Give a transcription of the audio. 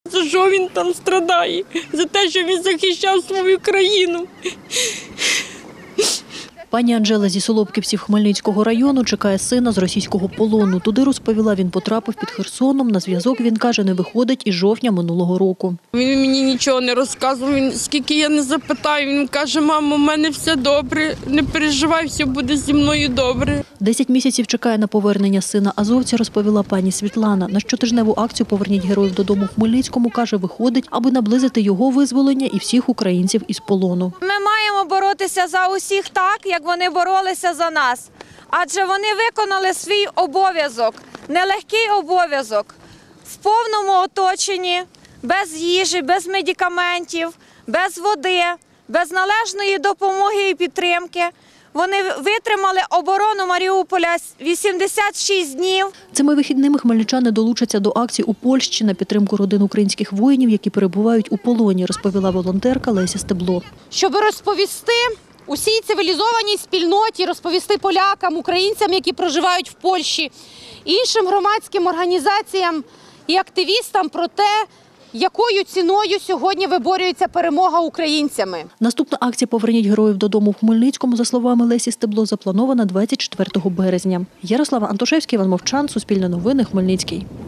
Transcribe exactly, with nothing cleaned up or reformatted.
За що він там страдає? За те, що він захищав свою країну. Пані Анжела зі Солопківців Хмельницького району чекає сина з російського полону. Туди, розповіла, він потрапив під Херсоном. На зв'язок, він каже, не виходить із жовтня минулого року. Він мені нічого не розказував. Він, скільки я не запитаю, він каже: мамо, у мене все добре, не переживай, все буде зі мною добре. Десять місяців чекає на повернення сина азовця, розповіла пані Світлана. На щотижневу акцію «Поверніть героїв додому» в Хмельницькому, каже, виходить, аби наблизити його визволення і всіх українців із полону. Ми маємо боротися за усіх так, як вони боролися за нас. Адже вони виконали свій обов'язок, нелегкий обов'язок, в повному оточенні, без їжі, без медикаментів, без води, без належної допомоги і підтримки. Вони витримали оборону Маріуполя вісімдесят шість днів. Цими вихідними хмельничани долучаться до акцій у Польщі на підтримку родин українських воїнів, які перебувають у полоні, розповіла волонтерка Леся Стебло. Щоб розповісти усій цивілізованій спільноті, розповісти полякам, українцям, які проживають в Польщі, іншим громадським організаціям і активістам про те, якою ціною сьогодні виборюється перемога українцями. Наступна акція «Поверніть героїв додому» в Хмельницькому, за словами Лесі Стебло, запланована двадцять четвертого березня. Ярослава Антошевська, Іван Мовчан, Суспільне новини, Хмельницький.